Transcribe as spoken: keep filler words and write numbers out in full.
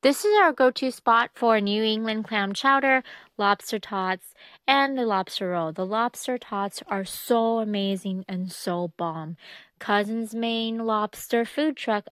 This is our go-to spot for New England clam chowder, lobster tots, and the lobster roll. The lobster tots are so amazing and so bomb. Cousin's Maine Lobster food truck